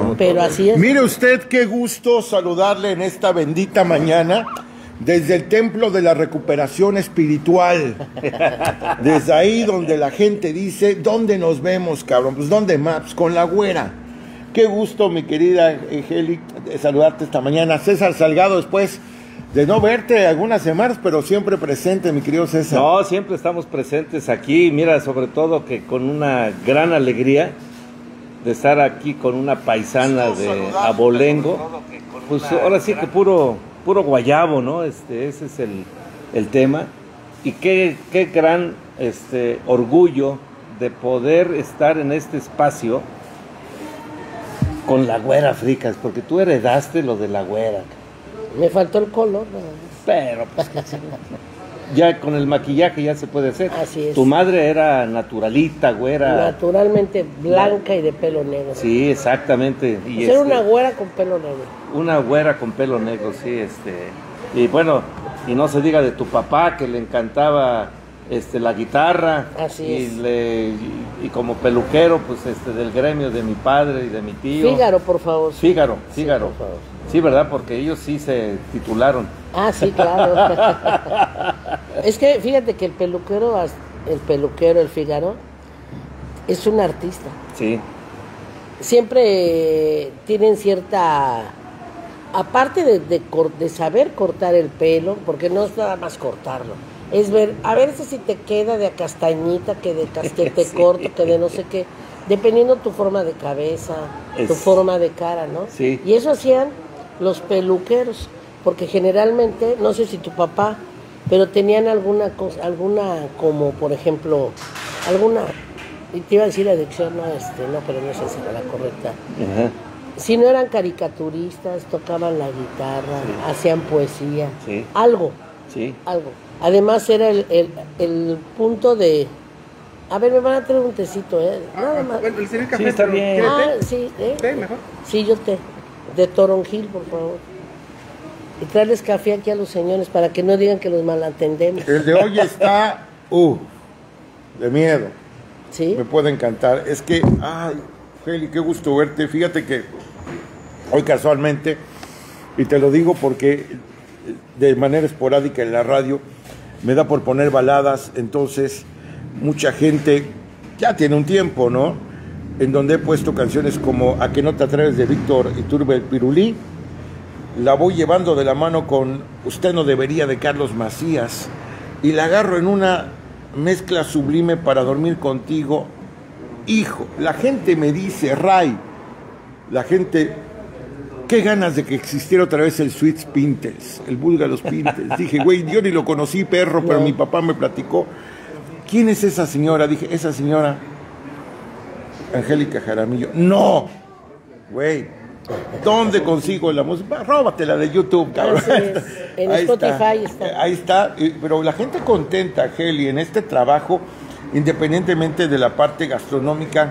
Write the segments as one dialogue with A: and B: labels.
A: Pero así es.
B: Mire usted qué gusto saludarle en esta bendita mañana desde el templo de la recuperación espiritual. Desde ahí donde la gente dice, ¿dónde nos vemos, cabrón? Pues ¿dónde más? Pues con la güera. Qué gusto, mi querida Angélica, saludarte esta mañana. César Salgado, después de no verte algunas semanas, pero siempre presente, mi querido César.
C: No, siempre estamos presentes aquí. Mira, sobre todo que con una gran alegría de estar aquí con una paisana de Abolengo. Pues ahora sí que puro guayabo, ¿no? Ese es el tema. Y qué gran orgullo de poder estar en este espacio con la güera Fricas, porque tú heredaste lo de la güera.
A: Me faltó el color, ¿no?
C: Pero pues, ya con el maquillaje ya se puede hacer.
A: Así es.
C: Tu madre era naturalita, güera.
A: Naturalmente blanca y de pelo negro.
C: Sí, exactamente. Y
A: era una güera con pelo negro.
C: Una güera con pelo negro, sí, y bueno, y no se diga de tu papá, que le encantaba la guitarra.
A: Así es.
C: Y como peluquero, pues del gremio de mi padre y de mi tío.
A: Fígaro, por favor.
C: Fígaro.
A: Sí, por favor.
C: Sí, ¿verdad? Porque ellos sí se titularon.
A: Ah, sí, claro. Es que fíjate que el peluquero, el Fígaro, es un artista.
C: Sí.
A: Siempre tienen cierta... Aparte de saber cortar el pelo, porque no es nada más cortarlo, es ver, a ver si te queda de castañita, que de casquete sí. Corto, que de no sé qué, dependiendo tu forma de cabeza, tu forma de cara, ¿no?
C: Sí.
A: Y eso hacían los peluqueros, porque generalmente, no sé si tu papá, pero tenían alguna cosa, como por ejemplo, y te iba a decir la dicción, no, pero no sé si era la correcta.
C: Uh-huh.
A: Si no eran caricaturistas, tocaban la guitarra, sí. Hacían poesía,
C: sí.
A: Algo.
C: Sí.
A: Algo. Además era el punto de... A ver, me van a traer un tecito, nada más.
D: Bueno, el café,
C: sí, está bien.
A: Sí,
D: ¿Té mejor?
A: Sí, yo té. De toronjil, por favor. Y traerles café aquí a los señores para que no digan que los malentendemos.
B: El de hoy está... de miedo.
A: Sí.
B: Me puede encantar. Es que... Ay, Heli, qué gusto verte. Fíjate que hoy casualmente, y te lo digo porque de manera esporádica en la radio me da por poner baladas, entonces mucha gente ya tiene un tiempo, ¿no? En donde he puesto canciones como A que no te atreves de Víctor Iturbe el Pirulí, la voy llevando de la mano con Usted no debería de Carlos Macías y la agarro en una mezcla sublime para dormir contigo. Hijo, la gente me dice, Ray, la gente, qué ganas de que existiera otra vez el Sweets Pintels, el Búlgaros Pintels. Dije, güey, yo ni lo conocí, perro, pero mi papá me platicó. ¿Quién es esa señora? Dije, esa señora, Angélica Jaramillo. No, güey, ¿dónde consigo la música? Róbatela de YouTube, cabrón.
A: En Spotify está.
B: Ahí está, pero la gente contenta, Angeli, en este trabajo, independientemente de la parte gastronómica,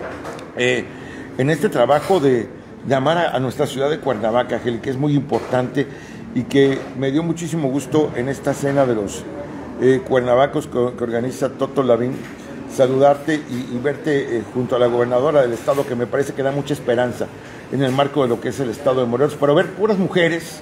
B: en este trabajo de amar a nuestra ciudad de Cuernavaca, Angeli, que es muy importante y que me dio muchísimo gusto en esta cena de los cuernavacos que organiza Toto Lavín, saludarte y verte junto a la gobernadora del estado, que me parece que da mucha esperanza en el marco de lo que es el estado de Morelos, pero ver puras mujeres,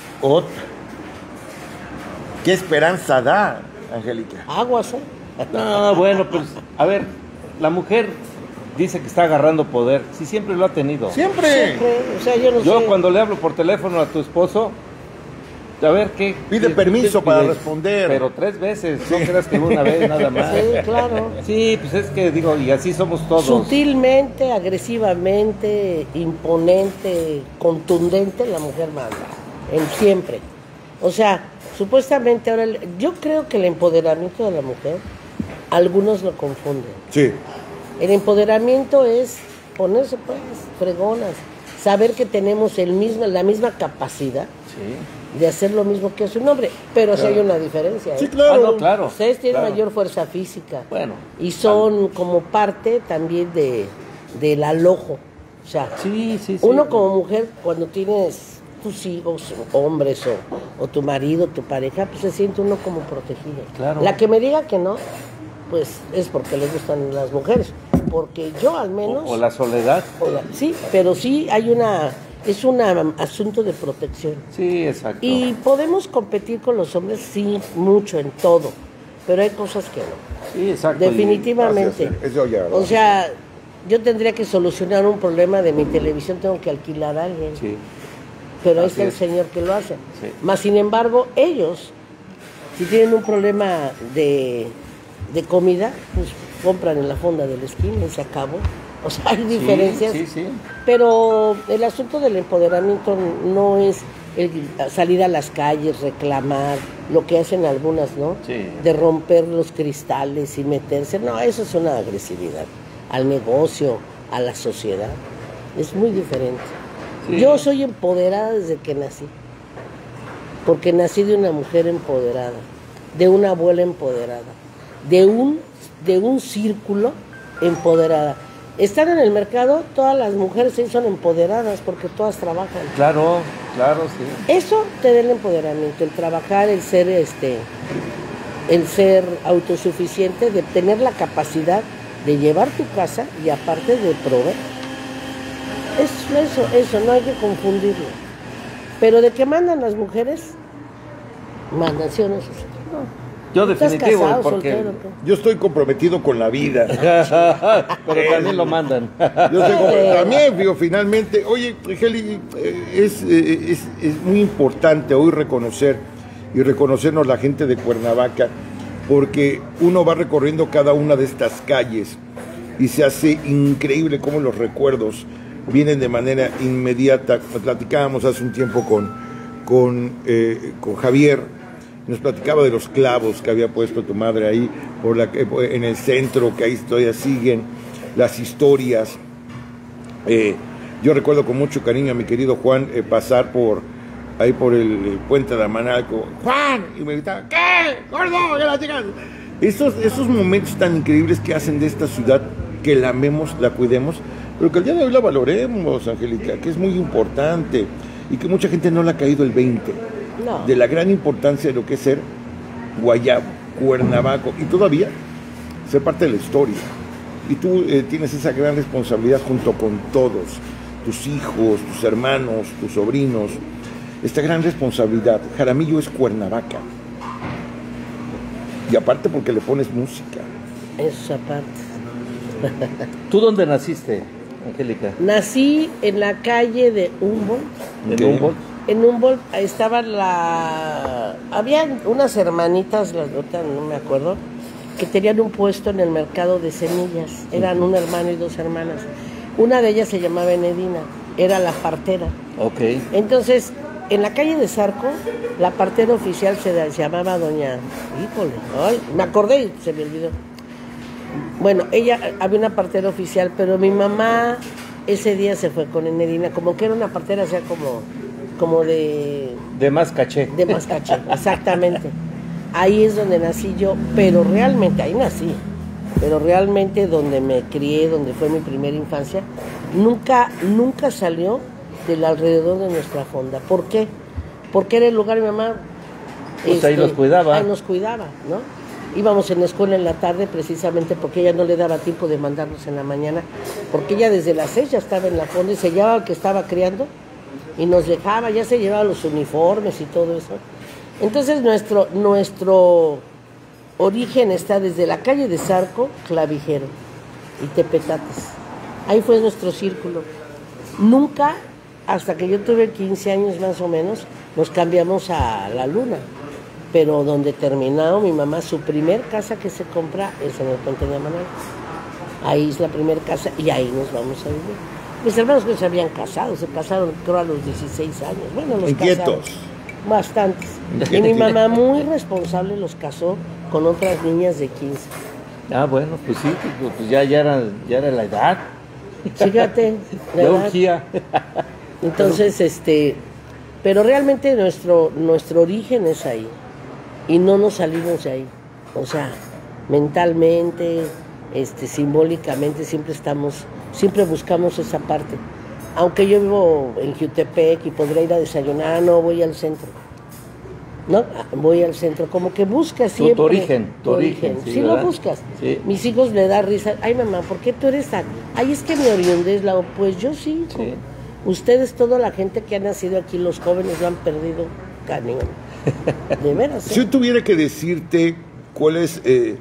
B: ¿qué esperanza da, Angélica?
A: Aguas,
C: No, bueno, pues, a ver, la mujer dice que está agarrando poder. Sí, siempre lo ha tenido.
B: ¡Siempre!
A: O sea, yo no sé.
C: Cuando le hablo por teléfono a tu esposo, a ver qué...
B: Pide permiso para responder.
C: Pero 3 veces, no creas que una vez nada más.
A: Sí, claro.
C: Sí, pues es que digo, y así somos todos.
A: Sutilmente, agresivamente, imponente, contundente, la mujer manda. Siempre. O sea, supuestamente ahora, yo creo que el empoderamiento de la mujer, algunos lo confunden.
B: Sí.
A: El empoderamiento es ponerse pues fregonas, saber que tenemos la misma capacidad de hacer lo mismo que hace un hombre, pero claro. Sí hay una diferencia.
B: Sí, claro.
C: No, claro.
A: Ustedes tienen mayor fuerza física.
C: Bueno.
A: Y son como parte también del alojo. O sea, uno como mujer, cuando tienes tus hijos, hombres o tu marido, tu pareja, pues se siente uno como protegido.
C: Claro.
A: La que me diga que no, pues es porque le gustan las mujeres. porque yo al menos...
C: O la soledad.
A: Sí, pero sí hay es un asunto de protección.
C: Sí, exacto.
A: Y podemos competir con los hombres, sí, mucho, en todo, pero hay cosas que no.
C: Sí, exacto.
A: Definitivamente.
B: Eso ya,
A: o sea, yo tendría que solucionar un problema de mi televisión, tengo que alquilar a alguien.
C: Sí.
A: Pero ahí
C: Así
A: está el
C: es.
A: señor que lo hace.
C: Sí.
A: Más sin embargo, ellos, si tienen un problema de comida, pues compran en la fonda de la esquina y se acabó. O sea, hay diferencias.
C: Sí, sí, sí.
A: Pero el asunto del empoderamiento no es salir a las calles, reclamar, lo que hacen algunas, ¿no?
C: Sí.
A: De romper los cristales y meterse. No, eso es una agresividad al negocio, a la sociedad. Es muy diferente.
C: Sí.
A: Yo soy empoderada desde que nací, porque nací de una mujer empoderada, de una abuela empoderada, de un círculo empoderada. Están en el mercado, todas las mujeres sí son empoderadas porque todas trabajan.
C: Claro, claro, sí.
A: Eso te da el empoderamiento, el trabajar, el ser autosuficiente, de tener la capacidad de llevar tu casa y aparte de proveer. Eso, no hay que confundirlo. Pero de que mandan las mujeres, mandan, ¿sí o no? No.
C: Yo
A: ¿Estás
C: definitivo,
A: casado,
C: porque...
A: soltero, qué?
B: Yo estoy comprometido con la vida.
C: Pero también lo mandan.
B: También, digo, finalmente, oye, Heli, es muy importante hoy reconocernos la gente de Cuernavaca, porque uno va recorriendo cada una de estas calles y se hace increíble cómo los recuerdos vienen de manera inmediata. Platicábamos hace un tiempo con Javier. Nos platicaba de los clavos que había puesto tu madre ahí en el centro, que ahí todavía siguen las historias. Yo recuerdo con mucho cariño a mi querido Juan pasar por el puente de Amanalco. ¡Juan! Y me gritaba, ¿qué? ¡Gordo! ¡Ya la llegas! Esos momentos tan increíbles que hacen de esta ciudad, que la amemos, la cuidemos, pero que el día de hoy la valoremos, Angélica, que es muy importante y que mucha gente no le ha caído el 20.
A: No.
B: De la gran importancia de lo que es ser Guayabo, Cuernavaca, y todavía ser parte de la historia. Y tú tienes esa gran responsabilidad junto con todos, tus hijos, tus hermanos, tus sobrinos, esta gran responsabilidad. Jaramillo es Cuernavaca. Y aparte porque le pones música.
A: Eso aparte.
C: ¿Tú dónde naciste, Angélica?
A: Nací en la calle de Humboldt.
C: ¿En Humboldt?
A: En Humboldt habían unas hermanitas, ahorita no me acuerdo, que tenían un puesto en el mercado de semillas. Eran un hermano y dos hermanas. Una de ellas se llamaba Enedina, era la partera.
C: Ok.
A: Entonces, en la calle de Zarco, la partera oficial se llamaba doña... Híjole, ay, me acordé y se me olvidó. Bueno, había una partera oficial, pero mi mamá ese día se fue con Enedina, como que era una partera, o sea, como de
C: más caché.
A: De más caché, exactamente. Ahí es donde nací yo, pero realmente, ahí nací. Pero realmente donde me crié, donde fue mi primera infancia, nunca salió del alrededor de nuestra fonda. ¿Por qué? Porque era el lugar de mi mamá.
C: Pues ahí nos cuidaba.
A: Ahí nos cuidaba, ¿no? Íbamos en la escuela en la tarde precisamente porque ella no le daba tiempo de mandarnos en la mañana, porque ella desde las 6 ya estaba en la fonda y se llevaba al que estaba criando y nos dejaba, ya se llevaba los uniformes y todo eso. Entonces nuestro origen está desde la calle de Zarco, Clavijero y Tepetates. Ahí fue nuestro círculo. Nunca, hasta que yo tuve 15 años más o menos, nos cambiamos a La Luna. Pero donde terminó mi mamá, su primer casa que se compra es en el Puente de Amanalco. Ahí es la primera casa y ahí nos vamos a vivir. Mis hermanos que se habían casado, se casaron creo a los 16 años. Bueno, los
B: inquietos.
A: casaron bastantes. Y mi mamá muy responsable los casó con otras niñas de 15.
C: Ah, bueno, pues sí, pues ya era la edad.
A: Fíjate, la
C: Ya
A: edad.
C: urgía.
A: Entonces, pero realmente nuestro origen es ahí. Y no nos salimos de ahí. O sea, mentalmente, simbólicamente siempre buscamos esa parte. Aunque yo vivo en Jutepec y podría ir a desayunar, no voy al centro. ¿no? Voy al centro, como que buscas siempre.
C: Tu origen,
A: sí,
C: ¿verdad?
A: lo buscas.
C: Sí.
A: Mis hijos le da risa. Ay, mamá, ¿por qué tú eres tan? Ay, es que me oriundes, pues yo sí, hijo.
C: Sí.
A: Ustedes, toda la gente que ha nacido aquí, los jóvenes lo han perdido cañón. De veras, ¿eh?
B: Si yo tuviera que decirte cuál es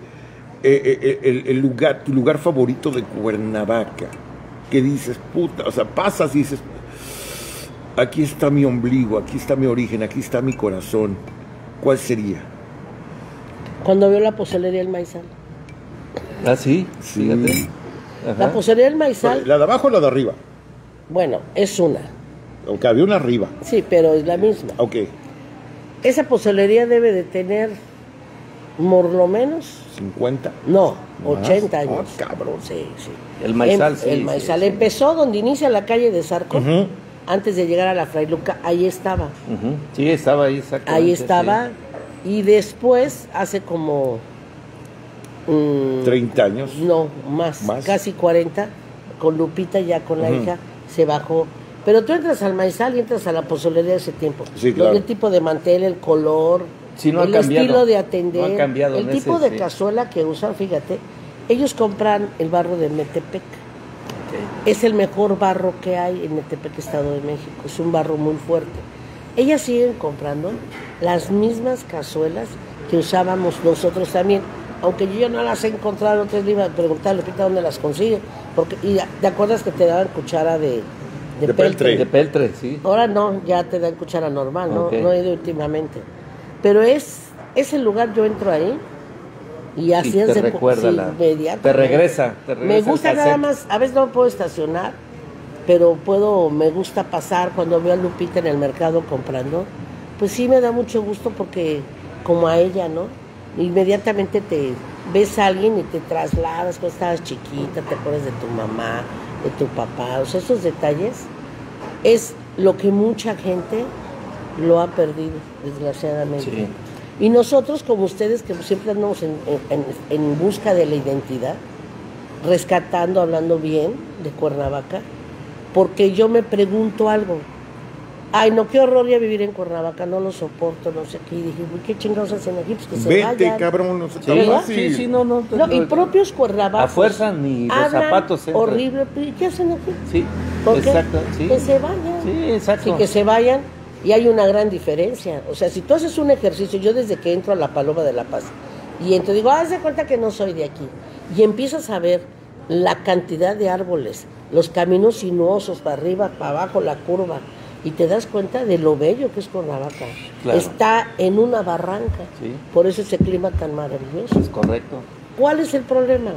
B: el lugar, tu lugar favorito de Cuernavaca, que dices, puta, o sea, pasas y dices, aquí está mi ombligo, aquí está mi origen, aquí está mi corazón, ¿cuál sería?
A: Cuando veo la pozolería del Maizal.
C: Ah, sí, fíjate. Ajá.
A: La pozolería del Maizal,
B: ¿La de abajo o la de arriba?
A: bueno, es una.
B: Aunque había una arriba.
A: Sí, pero es la misma.
B: Ok.
A: Esa pozolería debe de tener, por lo menos,
B: 50.
A: no,
B: Más.
A: 80 años.
B: Ah, cabrón.
A: Sí, sí.
C: El Maizal, sí.
A: El
C: sí,
A: Maizal
C: sí.
A: empezó donde inicia la calle de Zarco,
B: Ujú.
A: antes de llegar a la Fray Luca, ahí estaba.
C: Ujú. Sí, estaba ahí, exactamente.
A: Ahí estaba. Y después, hace como...
B: 30 años.
A: No, más, casi 40, con Lupita ya con la hija, se bajó. Pero tú entras al Maizal y entras a la pozolería de ese tiempo.
B: Sí, claro.
A: El tipo de mantel, el color,
C: Sí, no ha
A: el
C: cambiado.
A: estilo de atender,
C: No ha cambiado
A: el
C: en
A: tipo
C: ese,
A: de
C: sí.
A: cazuela que usan, fíjate. Ellos compran el barro de Metepec. Es el mejor barro que hay en Metepec, Estado de México. Es un barro muy fuerte. Ellas siguen comprando las mismas cazuelas que usábamos nosotros también. Aunque yo ya no las he encontrado, entonces le iba a preguntar a Lupita dónde las consigue. Porque, y ¿te acuerdas que te daban cuchara de
B: De
A: peltre?
B: peltre.
C: De Peltre, sí.
A: Ahora no, ya te dan cuchara normal, ¿no?
C: Ok.
A: No he ido últimamente. Pero ese lugar, yo entro ahí y así
C: Sí,
A: es
C: te recuerda
A: inmediatamente.
C: te regresa
A: Me
C: el
A: gusta
C: cassette.
A: nada más, a veces no puedo estacionar, pero me gusta pasar cuando veo a Lupita en el mercado comprando. Pues sí me da mucho gusto porque, como a ella, ¿no? Inmediatamente te ves a alguien y te trasladas cuando estabas chiquita, te acuerdas de tu mamá, de tu papá. O sea, esos detalles es lo que mucha gente lo ha perdido, desgraciadamente.
C: Sí.
A: Y nosotros, como ustedes, que siempre andamos en busca de la identidad, rescatando, hablando bien de Cuernavaca, porque yo me pregunto algo. Ay, no, qué horror ya vivir en Cuernavaca, no lo soporto, no sé qué. Y dije, uy, ¿qué chingados hacen aquí? Pues que se
B: Vete,
A: vayan.
B: cabrón, no se
C: Sí,
B: tan
A: ¿Verdad?
B: fácil.
C: sí, no.
A: No, y propios Cuernavacos.
C: A fuerza ni los
A: hablan
C: zapatos entran.
A: horrible. ¿Y qué hacen aquí?
C: Sí,
A: ¿Por qué?
C: exacto. Sí.
A: Que se vayan.
C: Sí, exacto.
A: Sí, que se vayan. Y hay una gran diferencia. O sea, si tú haces un ejercicio, yo desde que entro a la Paloma de la Paz, y entro, digo, haz de cuenta que no soy de aquí. Y empiezas a ver la cantidad de árboles, los caminos sinuosos, para arriba, para abajo, la curva, y te das cuenta de lo bello que es Cuernavaca.
C: Claro.
A: Está en una barranca,
C: Sí.
A: por eso ese clima tan maravilloso.
C: Es correcto.
A: ¿Cuál es el problema?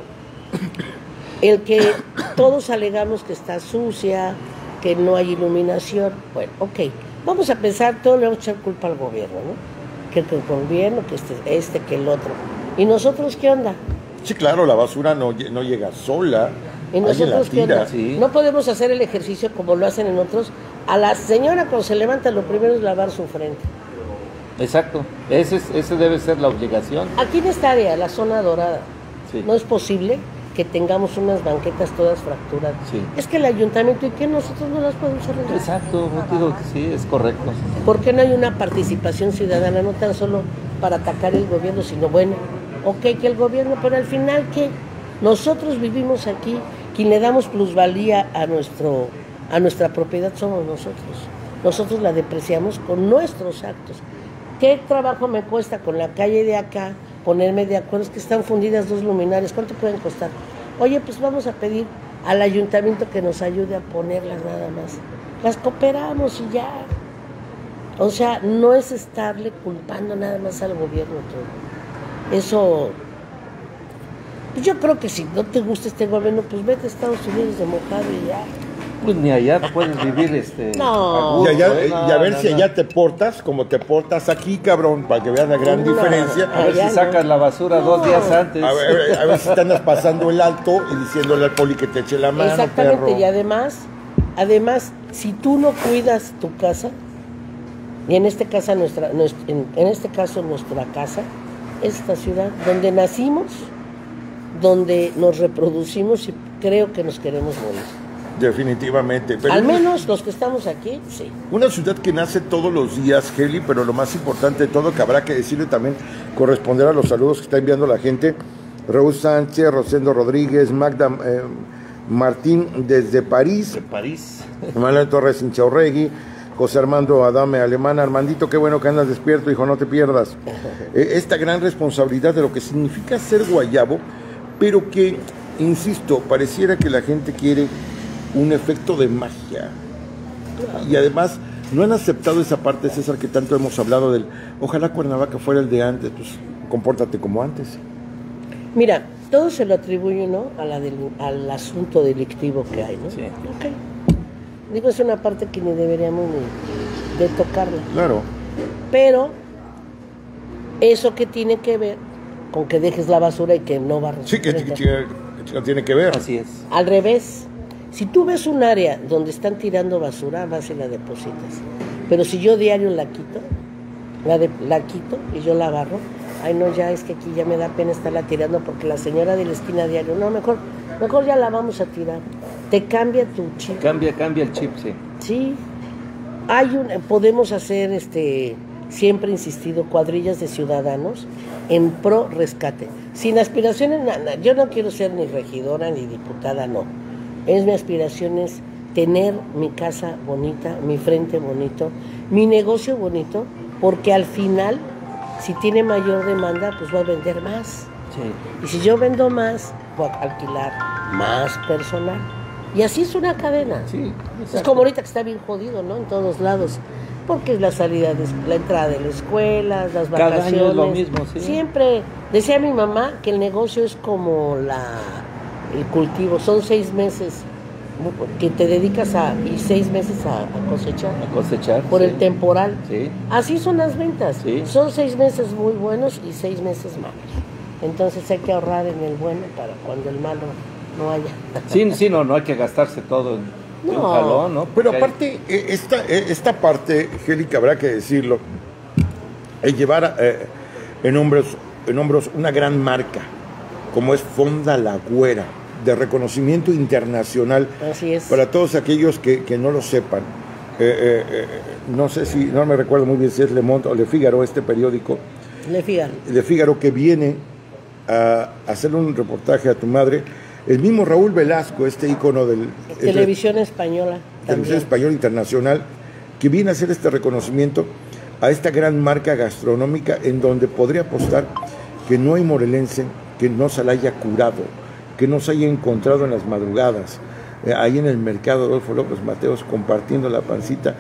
A: El que todos alegamos que está sucia, que no hay iluminación. Bueno, ok, vamos a pensar, todos le vamos a echar culpa al gobierno, ¿no? Que el gobierno, que que el otro. ¿Y nosotros qué onda?
B: Sí, claro, la basura no llega sola.
A: ¿Y
B: alguien la
A: nosotros qué
B: tira.
A: onda?
C: Sí.
A: No podemos hacer el ejercicio como lo hacen en otros. A la señora cuando se levanta lo primero es lavar su frente.
C: Exacto. Ese debe ser la obligación.
A: Aquí en esta área, la zona dorada,
C: Sí.
A: no es posible que tengamos unas banquetas todas fracturadas.
C: Sí.
A: Es que el ayuntamiento, ¿y qué nosotros no las podemos arreglar?
C: Exacto, digo que sí, es correcto.
A: ¿Por qué no hay una participación ciudadana, no tan solo para atacar el gobierno, sino bueno, ok, que el gobierno, pero al final, ¿qué? Nosotros vivimos aquí, quien le damos plusvalía a nuestra propiedad somos nosotros. Nosotros la depreciamos con nuestros actos. ¿Qué trabajo me cuesta con la calle de acá ponerme de acuerdo? Es que están fundidas dos luminarias, ¿cuánto pueden costar? Oye, pues vamos a pedir al ayuntamiento que nos ayude a ponerlas nada más. Las cooperamos y ya. O sea, no es estarle culpando nada más al gobierno todo. Eso, pues yo creo que si no te gusta este gobierno, pues vete a Estados Unidos de mojado y ya.
C: Pues ni allá puedes vivir
A: No.
C: a
B: Y, allá-
C: gusto, ¿eh?
B: y a ver
C: No,
B: si
C: no.
B: allá te portas como te portas aquí, cabrón, para que veas la gran
A: No,
B: diferencia.
C: A ver
A: allá
C: si sacas
A: no.
C: la basura 2 días antes.
B: A ver si te andas pasando el alto y diciéndole al poli que te eche la mano,
A: Exactamente,
B: perro.
A: y además, si tú no cuidas tu casa, y en este caso nuestra casa, esta ciudad donde nacimos, donde nos reproducimos y creo que nos queremos morir.
B: Definitivamente. Pero
A: Al menos los que estamos aquí, sí.
B: una ciudad que nace todos los días, Heli, pero lo más importante de todo, que habrá que decirle también, corresponder a los saludos que está enviando la gente. Raúl Sánchez, Rosendo Rodríguez, Magda Martín desde París,
C: De París.
B: Manuel Torres Inchaurregui, José Armando Adame Alemán. Armandito, qué bueno que andas despierto, hijo, no te pierdas. Esta gran responsabilidad de lo que significa ser guayabo, pero que, insisto, pareciera que la gente quiere un efecto de magia. Y además no han aceptado esa parte, César, que tanto hemos hablado del ojalá Cuernavaca fuera el de antes, pues compórtate como antes.
A: Mira, todo se lo atribuye, ¿no? Al asunto delictivo que hay, ¿no?
C: Sí.
A: Ok. Digo, es una parte que ni deberíamos ni de tocarla.
B: Claro.
A: Pero eso que tiene que ver con que dejes la basura y que no barres.
B: Sí, que tiene que ver.
C: Así es.
A: Al revés, si tú ves un área donde están tirando basura, vas y la depositas. Pero si yo diario la quito, la quito y yo la barro, ay no, ya es que aquí ya me da pena estarla tirando porque la señora de la esquina diario, no, mejor ya la vamos a tirar. Te cambia tu chip.
C: Cambia el chip, sí.
A: Sí. Podemos hacer, siempre he insistido, cuadrillas de ciudadanos en pro rescate. Sin aspiraciones, yo no quiero ser ni regidora ni diputada, no. Mi aspiración es tener mi casa bonita, mi frente bonito, mi negocio bonito, porque al final, si tiene mayor demanda, pues va a vender más.
C: Sí.
A: Y si yo vendo más, voy a alquilar más personal. Y así es una cadena.
C: Sí,
A: Es como ahorita que está bien jodido, ¿no? En todos lados. Porque es la salida, la entrada de la escuela, las
C: Cada
A: vacaciones.
C: año es lo mismo, sí.
A: Siempre, decía mi mamá, que el negocio es como el cultivo. Son 6 meses que te dedicas y 6 meses a cosechar.
C: A cosechar.
A: Por
C: sí.
A: el temporal.
C: Sí.
A: Así son las ventas.
C: Sí.
A: Son 6 meses muy buenos y 6 meses malos. Entonces hay que ahorrar en el bueno para cuando el malo no haya.
C: Sí, no hay que gastarse todo en un
A: No.
C: jalón, ¿no?
B: Pero
C: Porque
B: aparte, esta parte, Angélica, habrá que decirlo, es llevar en hombros una gran marca, como es Fonda La Güera, de reconocimiento internacional.
A: Así es.
B: Para todos aquellos que no lo sepan. No sé si, no me recuerdo muy bien si es Le Monde o Le Figaro, este periódico, Le Figaro, que viene a hacer un reportaje a tu madre. El mismo Raúl Velasco, este ícono del
A: Televisión española.
B: Televisión Española Internacional, que viene a hacer este reconocimiento a esta gran marca gastronómica, en donde podría apostar que no hay morelense que no se la haya curado, que no se haya encontrado en las madrugadas, ahí en el mercado Adolfo López Mateos, compartiendo la pancita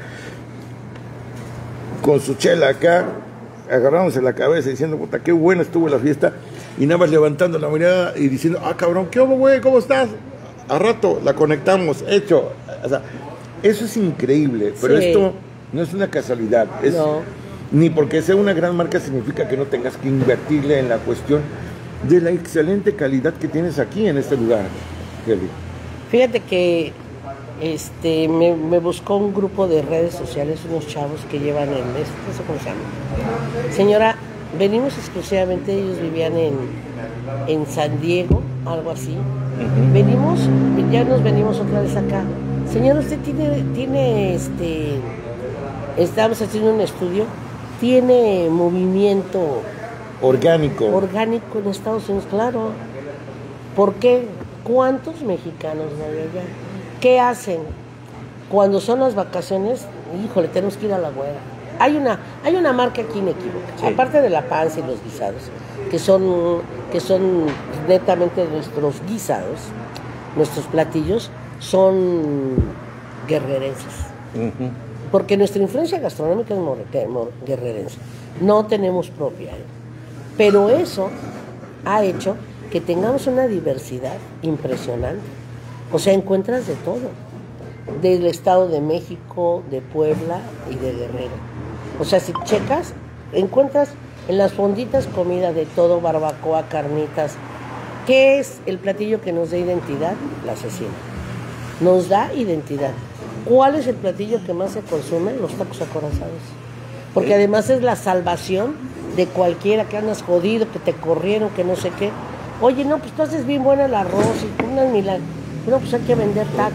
B: con su chela acá, agarrándose la cabeza diciendo, puta, qué buena estuvo la fiesta, y nada más levantando la mirada y diciendo, ah, cabrón, ¿qué hubo, güey? ¿Cómo estás? A rato la conectamos, hecho. O sea, eso es increíble, pero
A: Sí.
B: esto no es una casualidad.
A: No.
B: Ni porque sea una gran marca significa que no tengas que invertirle en la cuestión de la excelente calidad que tienes aquí en este lugar, Kelly.
A: Fíjate que me buscó un grupo de redes sociales, unos chavos que llevan no sé cómo se llama. Señora, venimos exclusivamente, ellos vivían en San Diego, algo así. Venimos, ya nos venimos otra vez acá. Señora, usted tiene estamos haciendo un estudio, tiene movimiento
B: Orgánico.
A: orgánico en Estados Unidos, claro. ¿Por qué? ¿Cuántos mexicanos no hay allá? ¿Qué hacen? Cuando son las vacaciones, híjole, tenemos que ir a La Güera. Hay una marca aquí inequívoca,
C: Sí.
A: aparte de la panza y los guisados, que son netamente nuestros guisados, nuestros platillos, son guerrerenses.
C: Ujú.
A: Porque nuestra influencia gastronómica es guerrerense. No tenemos propia. Pero eso ha hecho que tengamos una diversidad impresionante. O sea, encuentras de todo. Del Estado de México, de Puebla y de Guerrero. O sea, si checas, encuentras en las fonditas comida de todo, barbacoa, carnitas. ¿Qué es el platillo que nos da identidad? La cecina. Nos da identidad. ¿Cuál es el platillo que más se consume? Los tacos acorazados. Porque además es la salvación de cualquiera que andas jodido, que te corrieron, que no sé qué. Oye, no, pues tú haces bien buena el arroz y unas milagros. No, pues hay que vender tacos.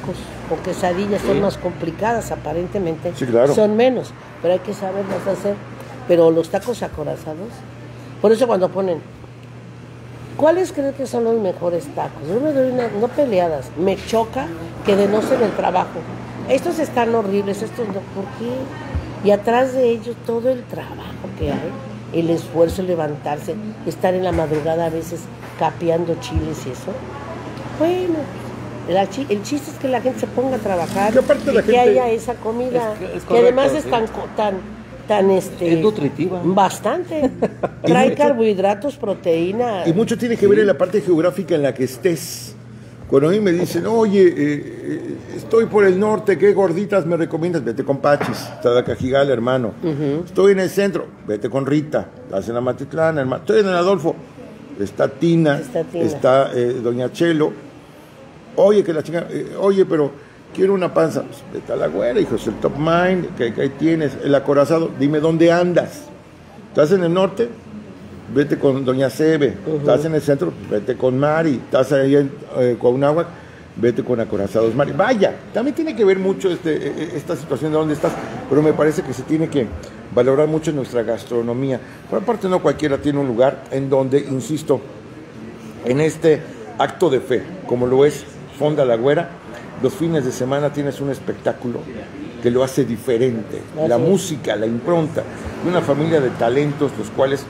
A: o quesadillas son más complicadas, aparentemente.
B: Sí, claro.
A: Son menos, pero hay que saberlas hacer. Pero los tacos acorazados, por eso cuando ponen, ¿cuáles creen que son los mejores tacos? Yo me doy no peleadas, me choca que denosen el trabajo. Estos están horribles, estos no, ¿por qué? Y atrás de ellos todo el trabajo que hay, el esfuerzo de levantarse, estar en la madrugada a veces capeando chiles y eso. Bueno, el chiste es que la gente se ponga a trabajar y que haya esa comida,
C: es
A: que además
C: correcto,
A: es tan
C: es nutritiva.
A: Bastante. Trae carbohidratos, proteína.
B: Y mucho tiene que ver en la parte geográfica en la que estés. Cuando a mí me dicen, oye, estoy por el norte, ¿qué gorditas me recomiendas? Vete con Pachis, está de Cajigal, hermano. Estoy en el centro, vete con Rita, estás en Amatitlán, hermano. Estoy en el Adolfo, está Tina, está Doña Chelo. Oye, que la chica, oye, pero quiero una panza. Pues, vete a la güera, hijo, es el Top Mind, que ahí tienes, el acorazado. Dime dónde andas. ¿Estás en el norte? Vete con Doña Sebe. Estás en el centro, vete con Mari. Estás ahí en Cuauhnáhuac, vete con Acorazados Mari. Vaya, también tiene que ver mucho esta situación de dónde estás, pero me parece que se tiene que valorar mucho nuestra gastronomía. Por aparte, no cualquiera tiene un lugar en donde, insisto, en este acto de fe, como lo es Fonda La Güera, los fines de semana tienes un espectáculo que lo hace diferente. La música, la impronta de una familia de talentos, los cuales,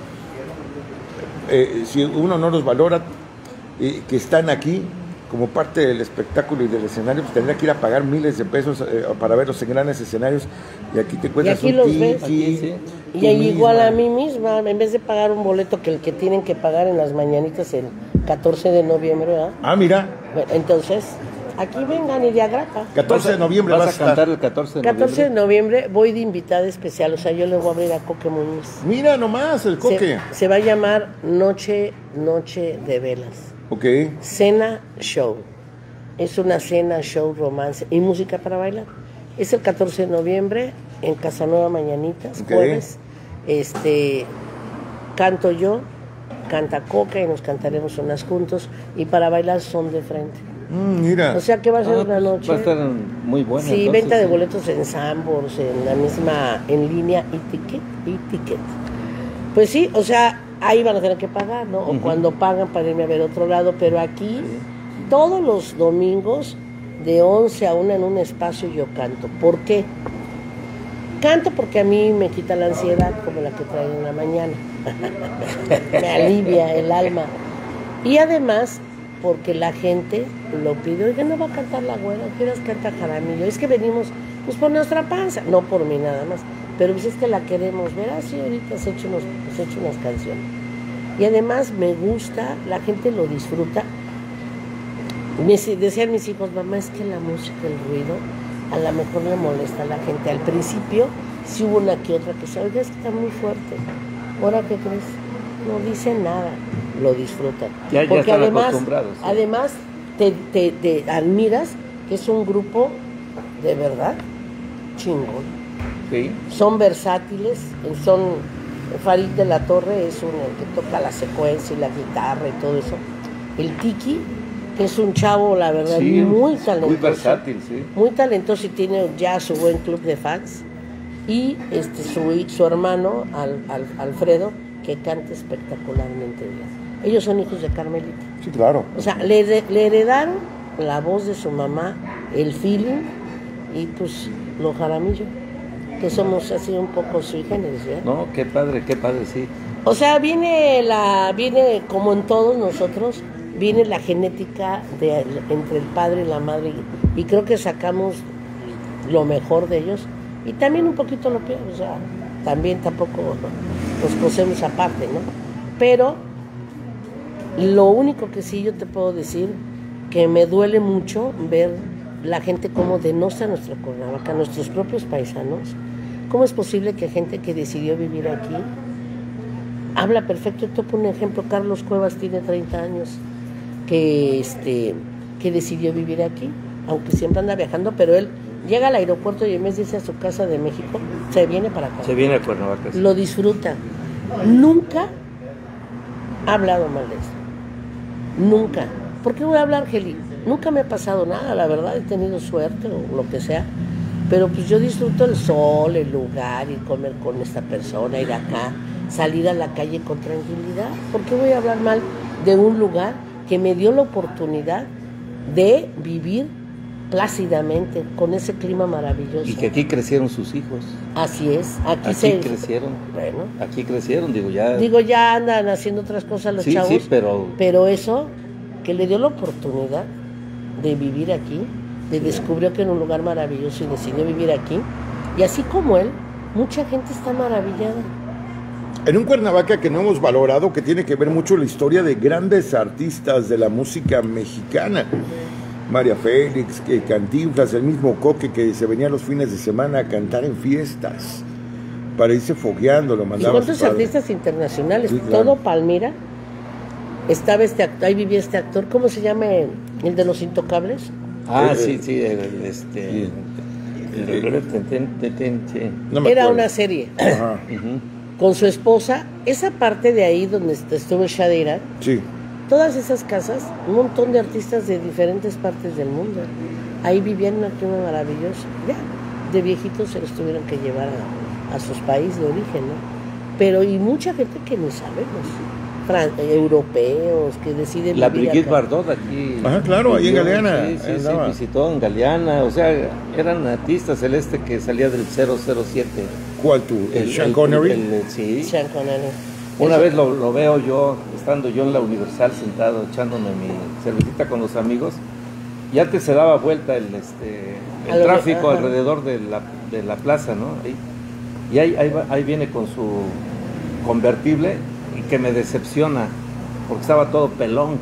B: si uno no los valora, que están aquí como parte del espectáculo y del escenario, pues tendría que ir a pagar miles de pesos para verlos en grandes escenarios, y aquí te encuentras
A: un
B: tiki,
A: sí. Y igual a mí misma, en vez de pagar un boleto que el que tienen que pagar en las mañanitas el 14 de noviembre, ¿verdad?
B: Ah, mira.
A: Bueno, entonces, aquí vengan y de agrapa.
B: 14 de noviembre
C: vas a cantar el 14 de noviembre.
A: 14 de noviembre voy de invitada especial, o sea, yo le voy a abrir a Coque Muñiz.
B: Mira nomás, el Coque.
A: Se va a llamar Noche de Velas.
B: Ok.
A: Cena Show. Es una cena, show, romance y música para bailar. Es el 14 de noviembre en Casanueva Mañanitas, jueves. Canto yo, canta Coca y nos cantaremos unas juntos, y para bailar son de frente.
B: Mira.
A: O sea que va a ser una noche.
C: Va a estar muy buena.
A: Sí,
C: entonces,
A: venta de boletos en Sambors, en la misma, en línea e-ticket. Pues sí, o sea, ahí van a tener que pagar, ¿no? O cuando pagan para irme a ver otro lado, pero aquí todos los domingos de 11 a 1 en un espacio yo canto. ¿Por qué? Canto porque a mí me quita la ansiedad como la que traigo en la mañana. Me alivia el alma. Y además porque la gente lo pide, oiga, no va a cantar La Güera, quieras cantar Jaramillo. Es que venimos pues por nuestra panza, no por mí nada más, pero pues es que la queremos ver. Así ahorita has hecho unas canciones. Y además me gusta, la gente lo disfruta. Decían mis hijos, mamá, es que la música, el ruido, a lo mejor le molesta a la gente. Al principio sí hubo una que otra que se oiga, es que está muy fuerte. ¿Ahora qué crees? No dice nada, lo disfrutan.
C: Ya
A: porque
C: están acostumbrados. ¿Sí?
A: Además te admiras que es un grupo de verdad chingón.
C: Sí.
A: Son versátiles, Farid de la Torre es el que toca la secuencia y la guitarra y todo eso. El Tiki, que es un chavo, la verdad,
C: sí,
A: muy talentoso.
C: Muy versátil, sí.
A: Muy talentoso y tiene ya su buen club de fans. Y su hermano, Alfredo, que canta espectacularmente bien. Ellos son hijos de Carmelita.
B: Sí, claro.
A: O sea, le heredaron la voz de su mamá, el feeling y pues los Jaramillo, que somos así un poco sui generis, ¿eh?
C: No, qué padre, sí.
A: O sea, viene como en todos nosotros, viene la genética entre el padre y la madre, y creo que sacamos lo mejor de ellos y también un poquito lo peor, o sea, también tampoco nos cosemos aparte, ¿no? Pero lo único que sí yo te puedo decir, que me duele mucho ver la gente cómo denosta a nuestra Cuernavaca, a nuestros propios paisanos. ¿Cómo es posible que gente que decidió vivir aquí habla perfecto? Yo te pongo un ejemplo, Carlos Cuevas tiene 30 años que decidió vivir aquí, aunque siempre anda viajando, pero él llega al aeropuerto y en vez de irse a su casa de México, se viene para acá.
C: Se viene a Cuernavaca. Sí.
A: Lo disfruta. Nunca ha hablado mal de eso. Nunca. ¿Por qué voy a hablar, Geli? Nunca me ha pasado nada, la verdad, he tenido suerte o lo que sea. Pero pues yo disfruto el sol, el lugar, ir a comer con esta persona, ir acá, salir a la calle con tranquilidad. ¿Por qué voy a hablar mal de un lugar que me dio la oportunidad de vivir plácidamente, con ese clima maravilloso?
C: Y que aquí crecieron sus hijos.
A: Así es, aquí
C: crecieron.
A: Bueno.
C: Aquí crecieron, digo, ya.
A: Digo, ya andan haciendo otras cosas los chavos.
C: Sí, pero.
A: Pero eso, que le dio la oportunidad de vivir aquí, descubrió que era un lugar maravilloso y decidió vivir aquí. Y así como él, mucha gente está maravillada.
B: En un Cuernavaca que no hemos valorado, que tiene que ver mucho la historia de grandes artistas de la música mexicana. María Félix, que Cantinflas, el mismo Coque que se venía los fines de semana a cantar en fiestas para irse fogueando, lo mandaba.
A: ¿Y cuántos artistas internacionales?
B: Sí, claro.
A: Todo Palmira. Estaba este actor, ahí vivía este actor, ¿cómo se llama? El de Los Intocables.
C: Sí,
B: No me
A: Era
B: acuerdo.
A: una serie.
B: Ajá.
A: Con su esposa, esa parte de ahí donde estuvo Shadira,
B: Sí.
A: todas esas casas, un montón de artistas de diferentes partes del mundo. Ahí vivían una clima maravilloso. Ya, de viejitos se los tuvieron que llevar a sus países de origen, ¿no? Pero y mucha gente que ni sabemos. Europeos que deciden
C: La
A: vivir
C: Brigitte
A: acá.
C: Bardot aquí.
B: Ajá, claro, ahí en Galeana.
C: Sí,
B: Ahí
C: sí,
B: andaba.
C: visitó en Galeana. O sea, eran artistas. El que salía del 007.
B: ¿Cuál tú? ¿El Sean Connery?
C: Sí.
A: Sean Connery.
C: Una vez lo veo yo, estando yo en la Universal sentado, echándome mi cervecita con los amigos, y antes se daba vuelta el tráfico
A: ajá.
C: alrededor de la plaza, ¿no? Y ahí viene con su convertible, y que me decepciona, porque estaba todo pelón.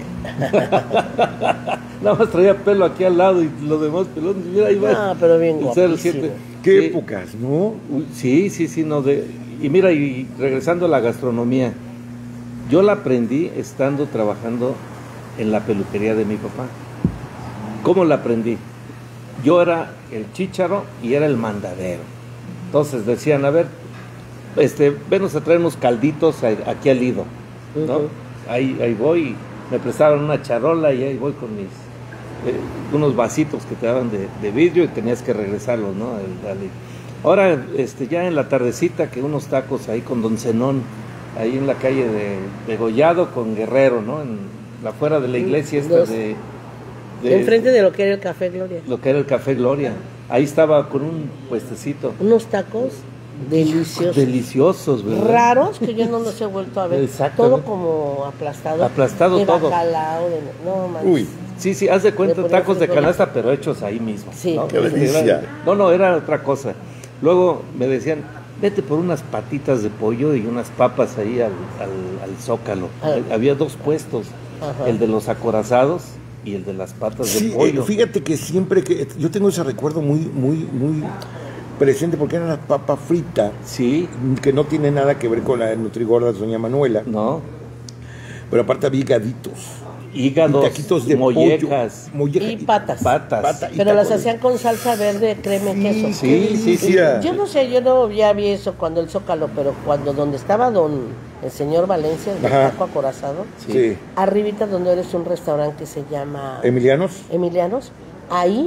C: Nada más traía pelo aquí al lado y lo demás pelón. Mira, ahí va.
A: No, pero bien
C: el
A: guapísimo.
C: 07.
B: ¿Qué
C: Sí.
B: épocas, no?
C: Sí, no, y mira, y regresando a la gastronomía, yo la aprendí estando trabajando en la peluquería de mi papá. ¿Cómo la aprendí? Yo era el chícharo y era el mandadero. Entonces decían, a ver, venos a traer unos calditos aquí al Lido, ¿no?
A: Ujú.
C: Ahí voy, me prestaron una charola y ahí voy con mis unos vasitos que te daban de vidrio y tenías que regresarlos, ¿no? Ahora, ya en la tardecita, que unos tacos ahí con Don Zenón, ahí en la calle de Gollado con Guerrero, ¿no? Afuera de la iglesia esta
A: Dos. Enfrente de lo que era el Café Gloria.
C: lo que era el Café Gloria. Ahí estaba con un puestecito.
A: Unos tacos deliciosos.
C: Deliciosos, ¿verdad?
A: Raros que yo no los he vuelto a ver.
C: Exactamente.
A: Todo como aplastado.
C: Aplastado
A: de
C: todo.
A: Bacalao, no más.
B: Uy,
C: Sí, haz de cuenta
A: Le ponían
C: tacos de
A: frijoles.
C: canasta, pero hechos ahí mismo.
A: Sí.
C: ¿no?
B: Qué delicia.
C: Era otra cosa. Luego me decían, vete por unas patitas de pollo y unas papas ahí al Zócalo.
A: Ah.
C: Había dos puestos,
A: Ajá.
C: el de los acorazados y el de las patas
B: sí,
C: de pollo.
B: fíjate que siempre que yo tengo ese recuerdo muy presente porque era una papa frita
C: Sí,
B: que no tiene nada que ver con la nutrigorda de doña Manuela,
C: ¿no?
B: pero aparte había higaditos,
C: Hígados,
B: y taquitos de
C: mollejas,
B: pollo, molleja
A: Y patas.
C: patas.
B: y
A: Pero las
B: tacos.
A: hacían con salsa verde, crema y queso.
C: Sí,
B: qué
C: sí,
B: delicia.
A: Yo no sé, yo no ya vi eso cuando el Zócalo, pero donde estaba el señor Valencia, el
B: Ajá.
A: taco acorazado,
B: Sí.
A: arribita donde eres un restaurante que se llama
B: ¿Emilianos?
A: Emilianos, ahí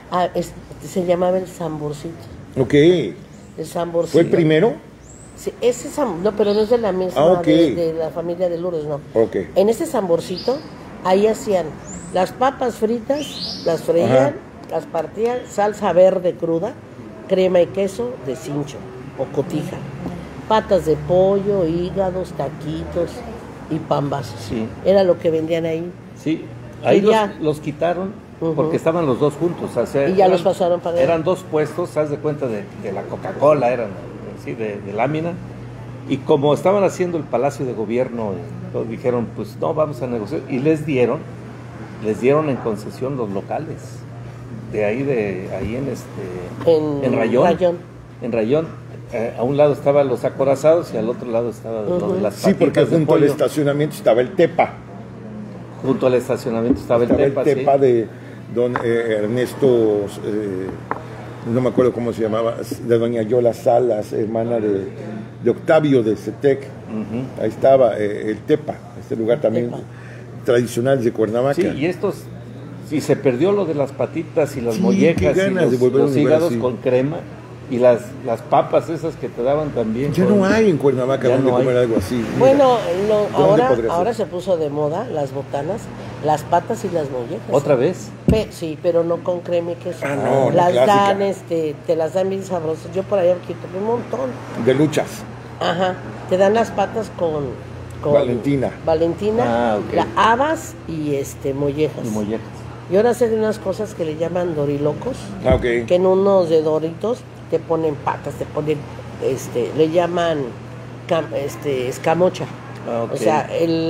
A: se llamaba el Samborcito.
B: Ok.
A: El Samborcito.
B: ¿Fue el primero?
A: Sí, no, pero no es de la misma,
B: Ah, ok.
A: de la familia de Lourdes, no.
B: Ok.
A: En ese Samborcito, ahí hacían las papas fritas, las freían,
B: Ajá.
A: las partían, salsa verde cruda, crema y queso de cincho o cotija, patas de pollo, hígados, taquitos y pambazos.
C: Sí.
A: Era lo que vendían ahí.
C: Sí, ahí
A: Y ya.
C: los quitaron
A: Ujú.
C: porque estaban los dos juntos. O sea,
A: Y ya los pasaron para allá.
C: Eran dos puestos, haz de cuenta de la Coca-Cola, eran así, de lámina. Y como estaban haciendo el Palacio de Gobierno, dijeron, pues no, vamos a negociar. Y les dieron en concesión los locales. Ahí en Rayón. En Rayón. A un lado estaban los acorazados y al otro lado estaba lo de las
B: Sí, porque
C: patitas de
B: junto al
C: pollo.
B: estacionamiento estaba el Tepa.
C: Junto al estacionamiento estaba el Tepa, sí.
B: de don Ernesto, no me acuerdo cómo se llamaba, de doña Yola Salas, hermana de Octavio de Cetec.
C: Ujú.
B: Ahí estaba el Tepa, este lugar también
A: Tepa.
B: tradicional de Cuernavaca.
C: Sí, y estos Y se perdió lo de las patitas y las
B: Sí,
C: mollejas
B: qué
C: y
B: ganas de volver a un
C: los
B: lugar
C: hígados
B: así.
C: con crema y las papas esas que te daban también.
B: Ya
C: con-
B: no hay en Cuernavaca
C: Ya
B: donde
C: no hay.
B: comer algo así. Mira.
A: Bueno,
B: ¿Dónde podría
A: ahora
B: ser?
A: se puso de moda las botanas, las patas y las mollejas.
C: ¿Otra vez?
A: Sí, pero no con crema y queso.
B: Ah, no, la
A: las
B: clásica.
A: dan, te las dan bien sabrosas. Yo por allá quiero un montón.
B: De luchas.
A: Ajá, te dan las patas con
B: Valentina.
A: Valentina,
C: Ok.
A: la habas y mollejas.
C: Y mollejas.
A: Y ahora hacen unas cosas que le llaman dorilocos,
B: Ah, ok.
A: que en unos de Doritos te ponen patas, te ponen, le llaman escamocha.
C: Ah, ok.
A: O sea,